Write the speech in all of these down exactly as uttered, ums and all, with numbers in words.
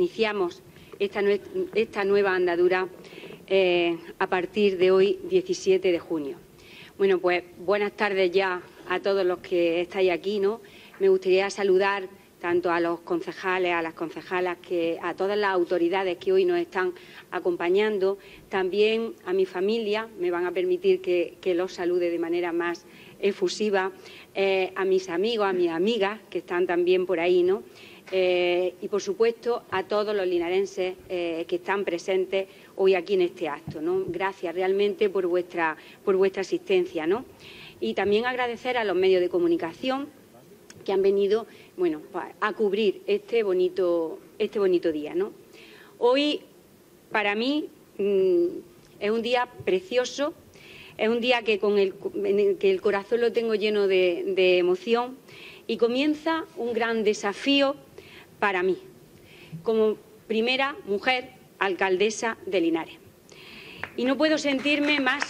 iniciamos esta, esta nueva andadura eh, a partir de hoy, diecisiete de junio. Bueno, pues buenas tardes ya a todos los que estáis aquí, ¿no? Me gustaría saludar tanto a los concejales, a las concejalas, que a todas las autoridades que hoy nos están acompañando, también a mi familia, me van a permitir que, que los salude de manera más efusiva, eh, a mis amigos, a mis amigas que están también por ahí, ¿no? Eh, y, por supuesto, a todos los linarenses eh, que están presentes hoy aquí en este acto, ¿no? Gracias realmente por vuestra, por vuestra asistencia, ¿no? Y también agradecer a los medios de comunicación que han venido, bueno, a cubrir este bonito, este bonito día, ¿no? Hoy, para mí, mmm, es un día precioso, es un día que, con el, en el que el corazón lo tengo lleno de, de emoción, y comienza un gran desafío para mí, como primera mujer alcaldesa de Linares. Y no puedo sentirme más...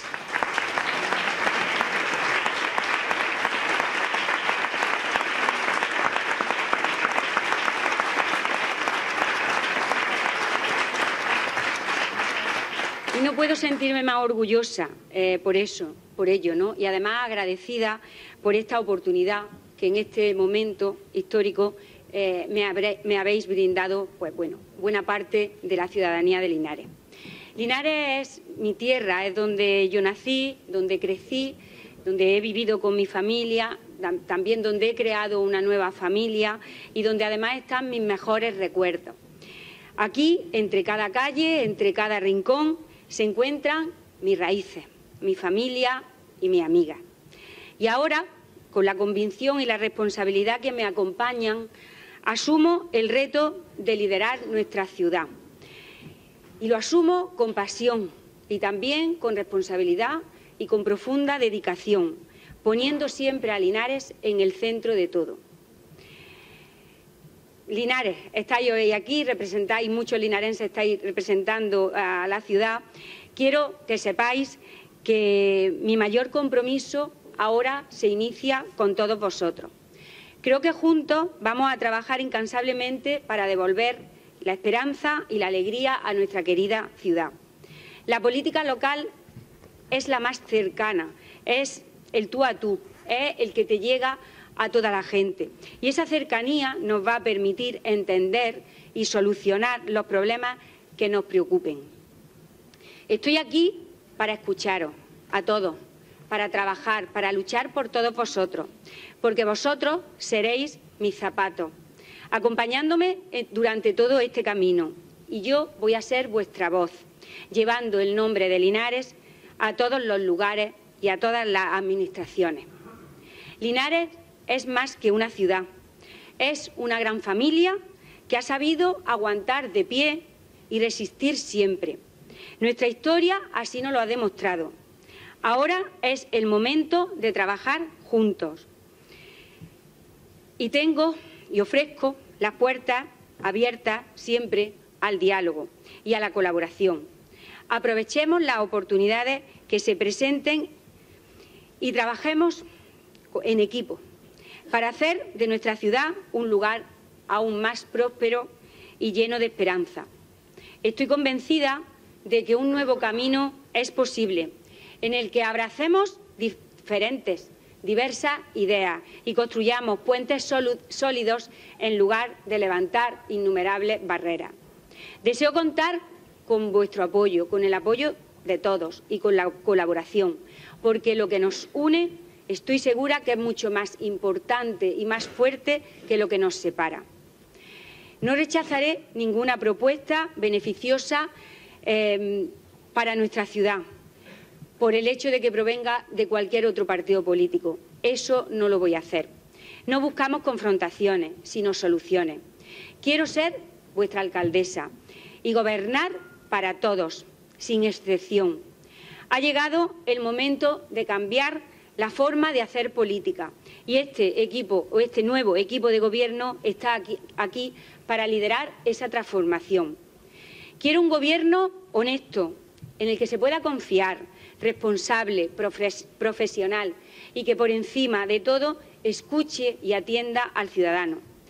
Y no puedo sentirme más orgullosa eh, por eso, por ello, ¿no? Y además agradecida por esta oportunidad que en este momento histórico eh, me, habré, me habéis brindado, pues bueno, buena parte de la ciudadanía de Linares. Linares es mi tierra, es donde yo nací, donde crecí, donde he vivido con mi familia, también donde he creado una nueva familia y donde además están mis mejores recuerdos. Aquí, entre cada calle, entre cada rincón, se encuentran mis raíces, mi familia y mi amiga. Y ahora, con la convicción y la responsabilidad que me acompañan, asumo el reto de liderar nuestra ciudad. Y lo asumo con pasión y también con responsabilidad y con profunda dedicación, poniendo siempre a Linares en el centro de todo. Linares, estáis hoy aquí, representáis, muchos linarenses estáis representando a la ciudad. Quiero que sepáis que mi mayor compromiso ahora se inicia con todos vosotros. Creo que juntos vamos a trabajar incansablemente para devolver la esperanza y la alegría a nuestra querida ciudad. La política local es la más cercana, es el tú a tú, es el que te llega a toda la gente. Y esa cercanía nos va a permitir entender y solucionar los problemas que nos preocupen. Estoy aquí para escucharos a todos, para trabajar, para luchar por todos vosotros, porque vosotros seréis mis zapatos, acompañándome durante todo este camino. Y yo voy a ser vuestra voz, llevando el nombre de Linares a todos los lugares y a todas las administraciones. Linares es más que una ciudad, es una gran familia que ha sabido aguantar de pie y resistir siempre. Nuestra historia así nos lo ha demostrado. Ahora es el momento de trabajar juntos. Y tengo y ofrezco las puertas abiertas siempre al diálogo y a la colaboración. Aprovechemos las oportunidades que se presenten y trabajemos en equipo para hacer de nuestra ciudad un lugar aún más próspero y lleno de esperanza. Estoy convencida de que un nuevo camino es posible, en el que abracemos diferentes, diversas ideas y construyamos puentes sólidos en lugar de levantar innumerables barreras. Deseo contar con vuestro apoyo, con el apoyo de todos y con la colaboración, porque lo que nos une estoy segura que es mucho más importante y más fuerte que lo que nos separa. No rechazaré ninguna propuesta beneficiosa eh, para nuestra ciudad por el hecho de que provenga de cualquier otro partido político. Eso no lo voy a hacer. No buscamos confrontaciones, sino soluciones. Quiero ser vuestra alcaldesa y gobernar para todos, sin excepción. Ha llegado el momento de cambiar la forma de hacer política y este equipo o este nuevo equipo de gobierno está aquí, aquí para liderar esa transformación. Quiero un gobierno honesto, en el que se pueda confiar, responsable, profes, profesional y que por encima de todo escuche y atienda al ciudadano.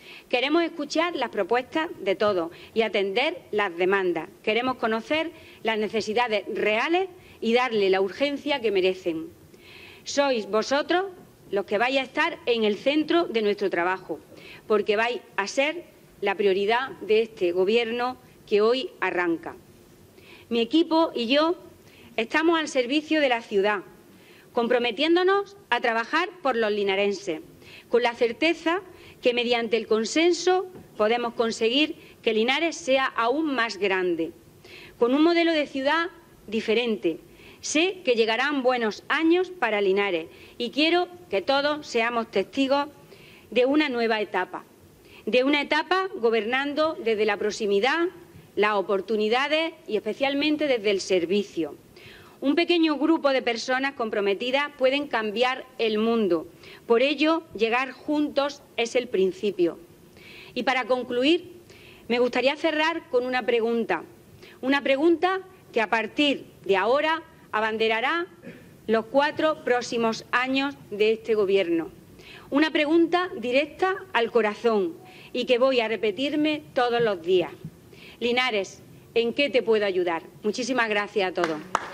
Queremos escuchar las propuestas de todos y atender las demandas. Queremos conocer las necesidades reales y darle la urgencia que merecen. Sois vosotros los que vais a estar en el centro de nuestro trabajo, porque vais a ser la prioridad de este Gobierno que hoy arranca. Mi equipo y yo estamos al servicio de la ciudad, comprometiéndonos a trabajar por los linarenses, con la certeza que mediante el consenso podemos conseguir que Linares sea aún más grande, con un modelo de ciudad diferente. Sé que llegarán buenos años para Linares y quiero que todos seamos testigos de una nueva etapa, de una etapa gobernando desde la proximidad, las oportunidades y especialmente desde el servicio. Un pequeño grupo de personas comprometidas pueden cambiar el mundo. Por ello, llegar juntos es el principio. Y para concluir, me gustaría cerrar con una pregunta. Una pregunta que a partir de ahora abanderará los cuatro próximos años de este Gobierno. Una pregunta directa al corazón y que voy a repetirme todos los días. Linares, ¿en qué te puedo ayudar? Muchísimas gracias a todos.